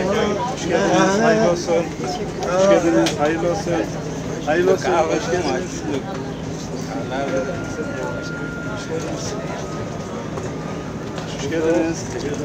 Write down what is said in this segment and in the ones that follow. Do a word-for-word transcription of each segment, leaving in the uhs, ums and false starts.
Hoş geldiniz, hayırlı olsun. Hoş geldiniz, hayırlı olsun. Hayırlı olsun, hoş geldiniz. Hoş geldiniz.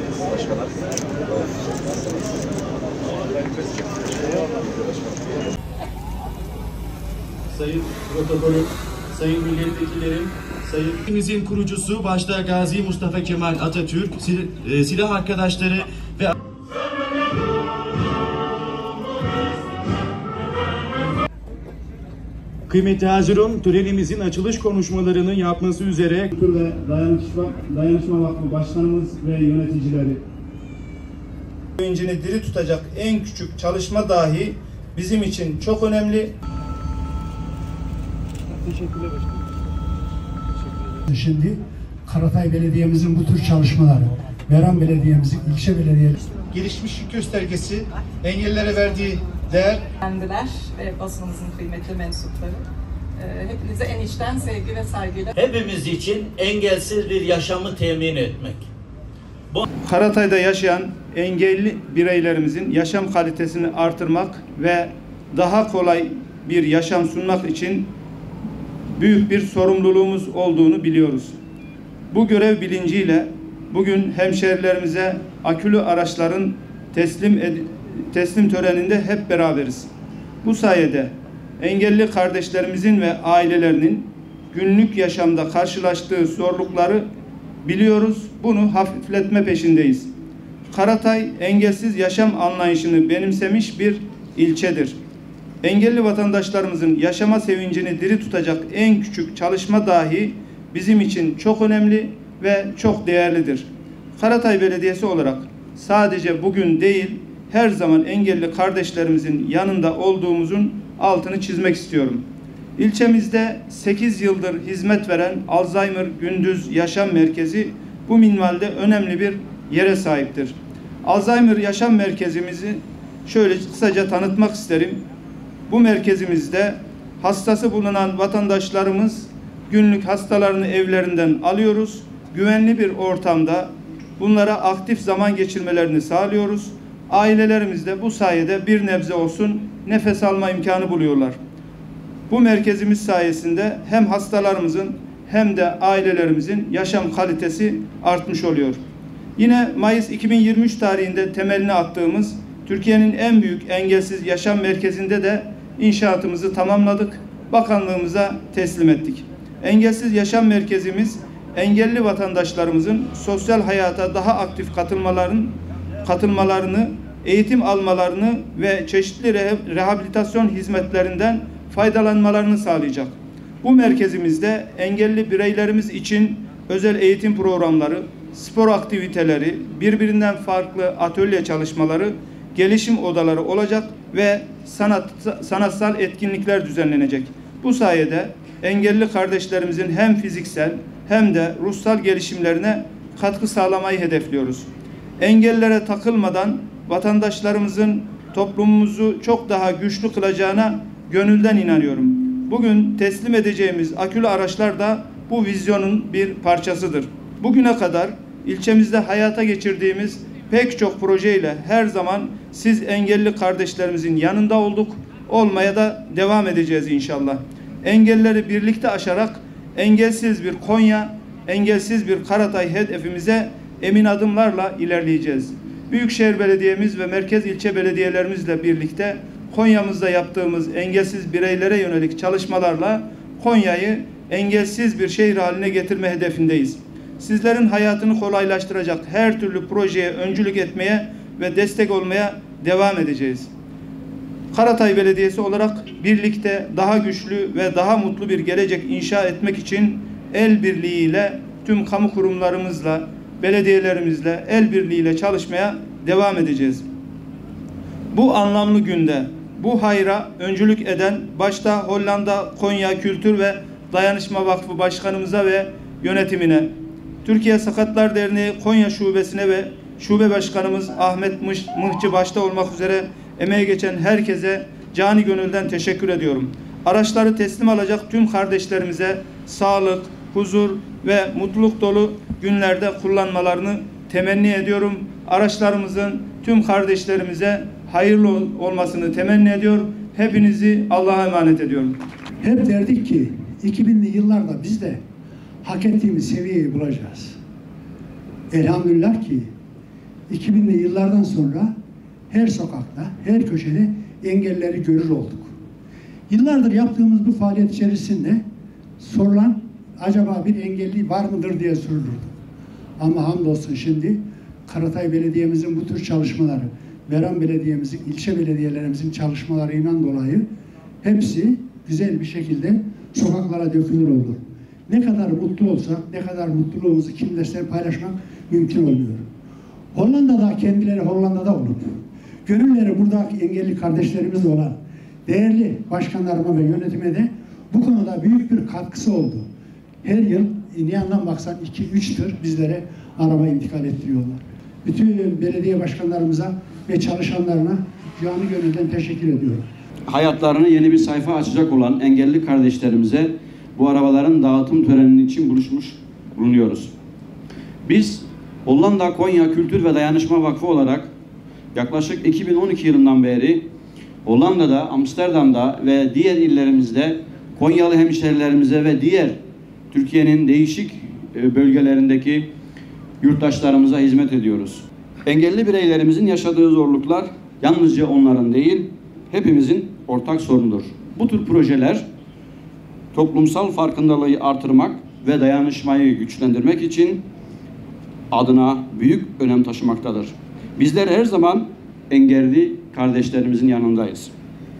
Sayın protokolüm, sayın milletvekillerim, sayın ülkemizin kurucusu başta Gazi Mustafa Kemal Atatürk, silah arkadaşları ve kıymetli hazirin, törenimizin açılış konuşmalarını yapması üzere Kültür ve Dayanışma, Dayanışma Vakfı Başkanımız ve yöneticileri. Bilincini diri tutacak en küçük çalışma dahi bizim için çok önemli. Teşekkürler başkanım. Şimdi Karatay Belediye'mizin bu tür çalışmaları, Meram Belediye'mizin, ilçe belediyeleri. Gelişmişlik göstergesi, engellere verdiği değer. Kendiler ve basınımızın kıymetli mensupları. Hepinize en içten sevgi ve saygıyla. Hepimiz için engelsiz bir yaşamı temin etmek. Bu... Karatay'da yaşayan engelli bireylerimizin yaşam kalitesini artırmak ve daha kolay bir yaşam sunmak için büyük bir sorumluluğumuz olduğunu biliyoruz. Bu görev bilinciyle bugün hemşehrilerimize akülü araçların teslim teslim töreninde hep beraberiz. Bu sayede engelli kardeşlerimizin ve ailelerinin günlük yaşamda karşılaştığı zorlukları biliyoruz. Bunu hafifletme peşindeyiz. Karatay engelsiz yaşam anlayışını benimsemiş bir ilçedir. Engelli vatandaşlarımızın yaşama sevincini diri tutacak en küçük çalışma dahi bizim için çok önemli ve çok değerlidir. Karatay Belediyesi olarak sadece bugün değil, her zaman engelli kardeşlerimizin yanında olduğumuzun altını çizmek istiyorum. İlçemizde sekiz yıldır hizmet veren Alzheimer Gündüz Yaşam Merkezi bu minvalde önemli bir yere sahiptir. Alzheimer Yaşam Merkezimizi şöyle kısaca tanıtmak isterim. Bu merkezimizde hastası bulunan vatandaşlarımız günlük hastalarını evlerinden alıyoruz. Güvenli bir ortamda bunlara aktif zaman geçirmelerini sağlıyoruz. Ailelerimiz de bu sayede bir nebze olsun nefes alma imkanı buluyorlar. Bu merkezimiz sayesinde hem hastalarımızın hem de ailelerimizin yaşam kalitesi artmış oluyor. Yine Mayıs iki bin yirmi üç tarihinde temelini attığımız Türkiye'nin en büyük engelsiz yaşam merkezinde de inşaatımızı tamamladık. Bakanlığımıza teslim ettik. Engelsiz yaşam merkezimiz engelli vatandaşlarımızın sosyal hayata daha aktif katılmalarını, katılmalarını, eğitim almalarını ve çeşitli rehabilitasyon hizmetlerinden faydalanmalarını sağlayacak. Bu merkezimizde engelli bireylerimiz için özel eğitim programları, spor aktiviteleri, birbirinden farklı atölye çalışmaları, gelişim odaları olacak ve sanat, sanatsal etkinlikler düzenlenecek. Bu sayede engelli kardeşlerimizin hem fiziksel hem de ruhsal gelişimlerine katkı sağlamayı hedefliyoruz. Engellere takılmadan vatandaşlarımızın toplumumuzu çok daha güçlü kılacağına gönülden inanıyorum. Bugün teslim edeceğimiz akülü araçlar da bu vizyonun bir parçasıdır. Bugüne kadar ilçemizde hayata geçirdiğimiz pek çok projeyle her zaman siz engelli kardeşlerimizin yanında olduk, olmaya da devam edeceğiz inşallah. Engelleri birlikte aşarak engelsiz bir Konya, engelsiz bir Karatay hedefimize emin adımlarla ilerleyeceğiz. Büyükşehir Belediye'miz ve merkez ilçe belediyelerimizle birlikte Konya'mızda yaptığımız engelsiz bireylere yönelik çalışmalarla Konya'yı engelsiz bir şehir haline getirme hedefindeyiz. Sizlerin hayatını kolaylaştıracak her türlü projeye öncülük etmeye ve destek olmaya devam edeceğiz. Karatay Belediyesi olarak birlikte daha güçlü ve daha mutlu bir gelecek inşa etmek için el birliğiyle tüm kamu kurumlarımızla, belediyelerimizle el birliğiyle çalışmaya devam edeceğiz. Bu anlamlı günde bu hayra öncülük eden başta Hollanda Konya Kültür ve Dayanışma Vakfı Başkanımıza ve yönetimine, Türkiye Sakatlar Derneği Konya Şubesine ve Şube Başkanımız Ahmet Mıhçı başta olmak üzere emeği geçen herkese cani gönülden teşekkür ediyorum. Araçları teslim alacak tüm kardeşlerimize sağlık, huzur ve mutluluk dolu günlerde kullanmalarını temenni ediyorum. Araçlarımızın tüm kardeşlerimize hayırlı olmasını temenni ediyor. Hepinizi Allah'a emanet ediyorum. Hep derdik ki iki binli yıllarda biz de hak ettiğimiz seviyeyi bulacağız. Elhamdülillah ki iki binli yıllardan sonra her sokakta, her köşede engelleri görür olduk. Yıllardır yaptığımız bu faaliyet içerisinde sorulan acaba bir engelli var mıdır diye sorulurdu. Ama hamdolsun şimdi Karatay Belediye'mizin bu tür çalışmaları, Meram Belediye'mizin, ilçe belediyelerimizin çalışmalarıyla dolayı hepsi güzel bir şekilde sokaklara dökülür oldu. Ne kadar mutlu olsak, ne kadar mutluluğumuzu kimlerse paylaşmak mümkün olmuyor. Hollanda'da kendileri Hollanda'da olup, gönülleri buradaki engelli kardeşlerimiz olan değerli başkanlarıma ve yönetime de bu konuda büyük bir katkısı oldu. Her yıl ne yandan baksan iki üç tır bizlere araba intikal ettiriyorlar. Bütün belediye başkanlarımıza ve çalışanlarına canı gönülden teşekkür ediyorum. Hayatlarına yeni bir sayfa açacak olan engelli kardeşlerimize bu arabaların dağıtım töreninin için buluşmuş bulunuyoruz. Biz Hollanda Konya Kültür ve Dayanışma Vakfı olarak yaklaşık iki bin on iki yılından beri Hollanda'da, Amsterdam'da ve diğer illerimizde Konyalı hemşerilerimize ve diğer Türkiye'nin değişik bölgelerindeki yurttaşlarımıza hizmet ediyoruz. Engelli bireylerimizin yaşadığı zorluklar yalnızca onların değil, hepimizin ortak sorunudur. Bu tür projeler toplumsal farkındalığı artırmak ve dayanışmayı güçlendirmek için adına büyük önem taşımaktadır. Bizler her zaman engelli kardeşlerimizin yanındayız.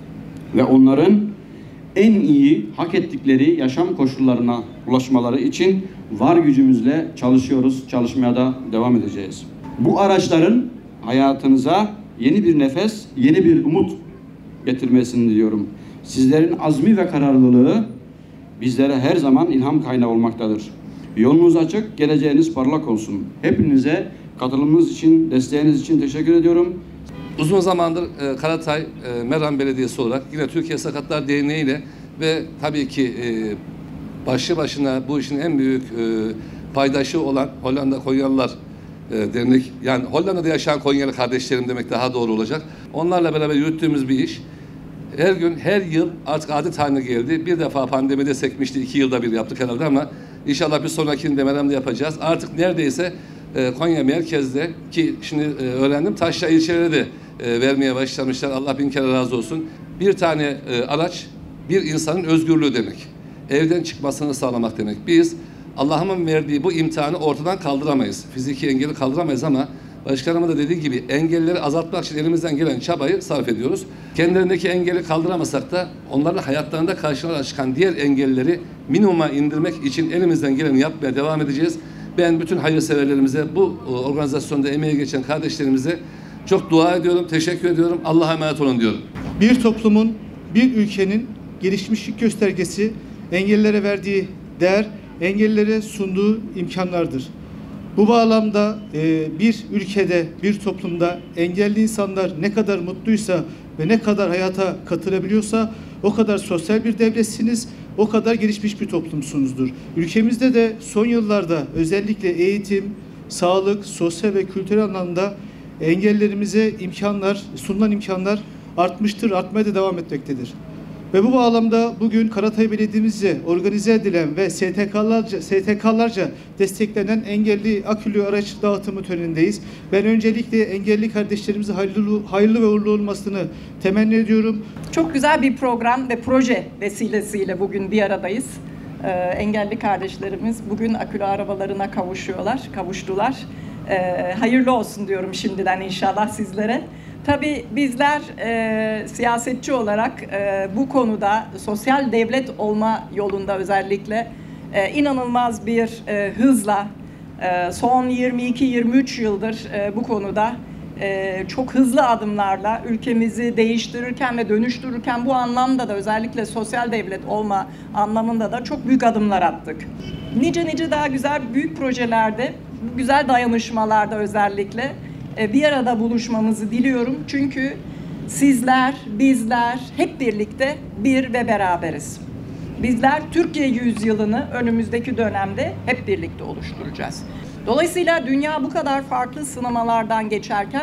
Ve onların en iyi hak ettikleri yaşam koşullarına ulaşmaları için var gücümüzle çalışıyoruz, çalışmaya da devam edeceğiz. Bu araçların hayatınıza yeni bir nefes, yeni bir umut getirmesini diliyorum. Sizlerin azmi ve kararlılığı bizlere her zaman ilham kaynağı olmaktadır. Yolunuz açık, geleceğiniz parlak olsun. Hepinize katılımınız için, desteğiniz için teşekkür ediyorum. Uzun zamandır e, Karatay e, Meram Belediyesi olarak yine Türkiye Sakatlar Derneği ile ve tabii ki e, başlı başına bu işin en büyük e, paydaşı olan Hollanda Konyalılar e, Dernek, yani Hollanda'da yaşayan Konyalı kardeşlerim demek daha doğru olacak. Onlarla beraber yürüttüğümüz bir iş. Her gün, her yıl artık adet haline geldi. Bir defa pandemide sekmişti, iki yılda bir yaptık herhalde ama inşallah bir sonrakini de Meram'da yapacağız. Artık neredeyse e, Konya merkezde ki şimdi e, öğrendim taşra ilçeleri de e, vermeye başlamışlar. Allah bin kere razı olsun. Bir tane e, araç bir insanın özgürlüğü demek. Evden çıkmasını sağlamak demek. Biz Allah'ın verdiği bu imtihanı ortadan kaldıramayız. Fiziki engeli kaldıramayız ama başkanımın da dediği gibi engelleri azaltmak için elimizden gelen çabayı sarf ediyoruz. Kendilerindeki engeli kaldıramasak da onların hayatlarında karşılarına çıkan diğer engelleri minimuma indirmek için elimizden geleni yapmaya devam edeceğiz. Ben bütün hayırseverlerimize, bu organizasyonda emeği geçen kardeşlerimize çok dua ediyorum, teşekkür ediyorum. Allah'a emanet olun diyorum. Bir toplumun, bir ülkenin gelişmişlik göstergesi engellilere verdiği değer, engellilere sunduğu imkanlardır. Bu bağlamda e, bir ülkede, bir toplumda engelli insanlar ne kadar mutluysa ve ne kadar hayata katılabiliyorsa o kadar sosyal bir devletsiniz, o kadar gelişmiş bir toplumsunuzdur. Ülkemizde de son yıllarda özellikle eğitim, sağlık, sosyal ve kültürel anlamda engellerimize imkanlar, sunulan imkanlar artmıştır, artmaya da devam etmektedir. Ve bu bağlamda bugün Karatay Belediye'mizce organize edilen ve S T K'larca, S T K'larca desteklenen engelli akülü araç dağıtımı törenindeyiz. Ben öncelikle engelli kardeşlerimize hayırlı, hayırlı ve uğurlu olmasını temenni ediyorum. Çok güzel bir program ve proje vesilesiyle bugün bir aradayız. Ee, engelli kardeşlerimiz bugün akülü arabalarına kavuşuyorlar, kavuştular. Ee, hayırlı olsun diyorum şimdiden inşallah sizlere. Tabii bizler e, siyasetçi olarak e, bu konuda sosyal devlet olma yolunda özellikle e, inanılmaz bir e, hızla e, son yirmi iki yirmi üç yıldır e, bu konuda e, çok hızlı adımlarla ülkemizi değiştirirken ve dönüştürürken bu anlamda da özellikle sosyal devlet olma anlamında da çok büyük adımlar attık. Nice nice daha güzel büyük projelerde, bu güzel dayanışmalarda özellikle bir arada buluşmamızı diliyorum. Çünkü sizler, bizler hep birlikte bir ve beraberiz. Bizler Türkiye yüzyılını önümüzdeki dönemde hep birlikte oluşturacağız. Dolayısıyla dünya bu kadar farklı sınamalardan geçerken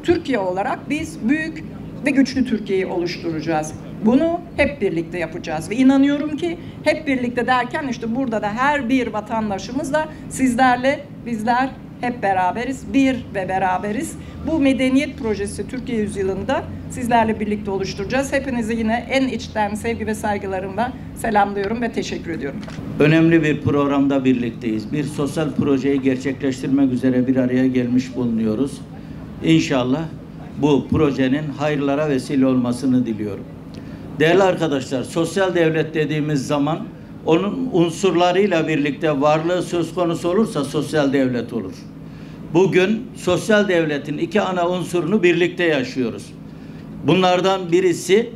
Türkiye olarak biz büyük ve güçlü Türkiye'yi oluşturacağız. Bunu hep birlikte yapacağız ve inanıyorum ki hep birlikte derken işte burada da her bir vatandaşımız da sizlerle bizler hep beraberiz, bir ve beraberiz. Bu medeniyet projesi Türkiye Yüzyılı'nda sizlerle birlikte oluşturacağız. Hepinizi yine en içten sevgi ve saygılarımla selamlıyorum ve teşekkür ediyorum. Önemli bir programda birlikteyiz. Bir sosyal projeyi gerçekleştirmek üzere bir araya gelmiş bulunuyoruz. İnşallah bu projenin hayırlara vesile olmasını diliyorum. Değerli arkadaşlar, sosyal devlet dediğimiz zaman onun unsurlarıyla birlikte varlığı söz konusu olursa sosyal devlet olur. Bugün sosyal devletin iki ana unsurunu birlikte yaşıyoruz. Bunlardan birisi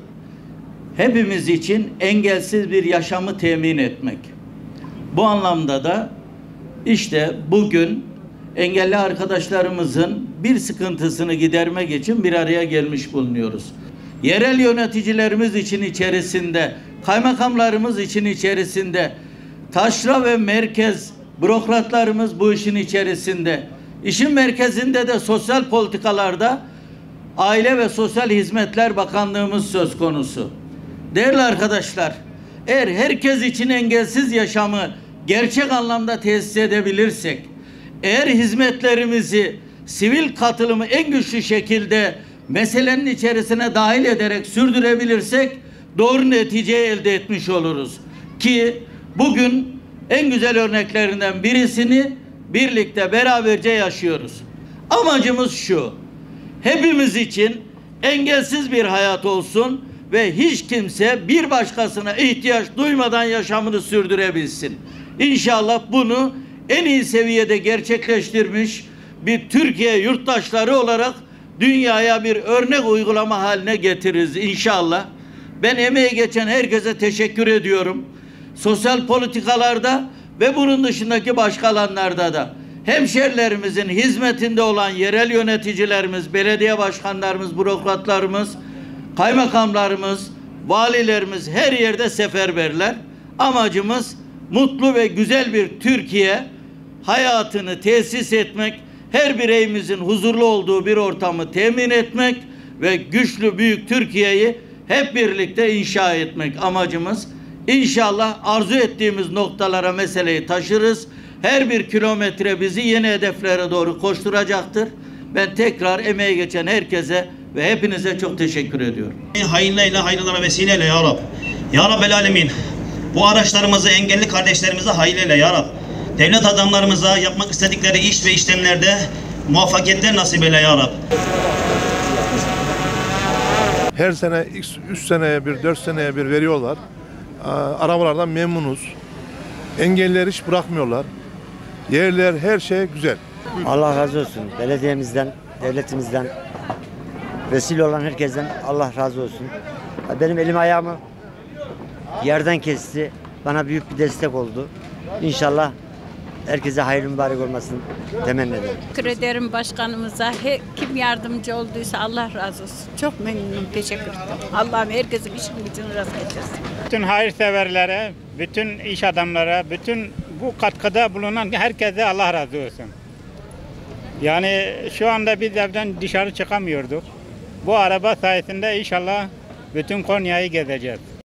hepimiz için engelsiz bir yaşamı temin etmek. Bu anlamda da işte bugün engelli arkadaşlarımızın bir sıkıntısını gidermek için bir araya gelmiş bulunuyoruz. Yerel yöneticilerimiz için içerisinde, kaymakamlarımız için içerisinde, taşra ve merkez bürokratlarımız bu işin içerisinde. İşin merkezinde de sosyal politikalarda Aile ve Sosyal Hizmetler Bakanlığımız söz konusu. Değerli arkadaşlar, eğer herkes için engelsiz yaşamı gerçek anlamda tesis edebilirsek, eğer hizmetlerimizi sivil katılımı en güçlü şekilde meselenin içerisine dahil ederek sürdürebilirsek doğru neticeyi elde etmiş oluruz. Ki bugün en güzel örneklerinden birisini birlikte beraberce yaşıyoruz. Amacımız şu: hepimiz için engelsiz bir hayat olsun ve hiç kimse bir başkasına ihtiyaç duymadan yaşamını sürdürebilsin. İnşallah bunu en iyi seviyede gerçekleştirmiş bir Türkiye yurttaşları olarak dünyaya bir örnek uygulama haline getiririz inşallah. Ben emeği geçen herkese teşekkür ediyorum. Sosyal politikalarda ve bunun dışındaki başka alanlarda da hemşerilerimizin hizmetinde olan yerel yöneticilerimiz, belediye başkanlarımız, bürokratlarımız, kaymakamlarımız, valilerimiz her yerde seferberler. Amacımız mutlu ve güzel bir Türkiye hayatını tesis etmek, her bireyimizin huzurlu olduğu bir ortamı temin etmek ve güçlü büyük Türkiye'yi hep birlikte inşa etmek amacımız. İnşallah arzu ettiğimiz noktalara meseleyi taşırız. Her bir kilometre bizi yeni hedeflere doğru koşturacaktır. Ben tekrar emeği geçen herkese ve hepinize çok teşekkür ediyorum. Hayırlıyla, hayırlara vesileyle ya Rab. Ya Rabbel Alemin. Bu araçlarımızı, engelli kardeşlerimize hayırlıyla ya Rab. Devlet adamlarımıza yapmak istedikleri iş ve işlemlerde muvaffakiyetler nasip eyle ya Rab. Her sene, üç seneye bir, dört seneye bir veriyorlar. Arabalardan memnunuz. Engellileri hiç bırakmıyorlar. Yerler, her şey güzel. Allah razı olsun. Belediyemizden, devletimizden, vesile olan herkesten Allah razı olsun. Benim elim ayağımı yerden kesti. Bana büyük bir destek oldu. İnşallah herkese hayırlı mübarek olmasını temenni ederim. Teşekkür ederim başkanımıza. He, kim yardımcı olduysa Allah razı olsun. Çok memnunum. Teşekkür ederim. Allah'ım herkesin işini gücünü rast getirsin. Bütün hayırseverlere, bütün iş adamlara, bütün bu katkıda bulunan herkese Allah razı olsun. Yani şu anda biz evden dışarı çıkamıyorduk. Bu araba sayesinde inşallah bütün Konya'yı gezeceğiz.